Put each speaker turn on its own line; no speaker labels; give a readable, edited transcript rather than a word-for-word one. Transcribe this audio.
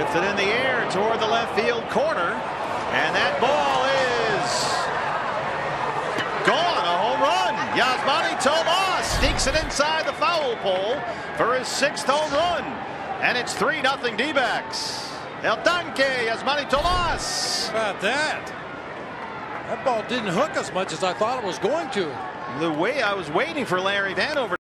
Lifted in the air toward the left field corner, and that ball is gone. A home run. Yasmany Tomas sneaks it inside the foul pole for his 6th home run, and it's 3-0 D-backs. El Tanque, Yasmany Tomas.
How about that? That ball didn't hook as much as I thought it was going to.
The way I was waiting for Larry Vanover